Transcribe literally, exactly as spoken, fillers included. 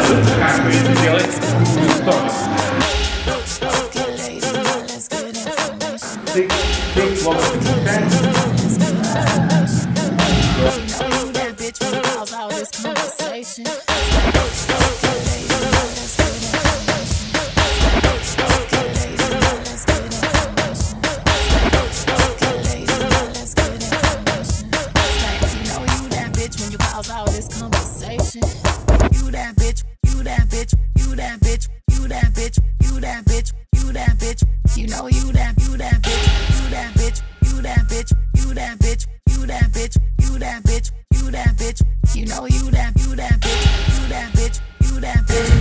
Как вы это делаете? Стоп. Ты, ты слово подключаешь? All this conversation. You that bitch, you that bitch, you that bitch, you that bitch, you that bitch, you that bitch. You know you that, you that bitch, you that bitch, you that bitch, you that bitch, you that bitch, you that bitch, you that bitch. You know you that, you that bitch, you that bitch, you that bitch.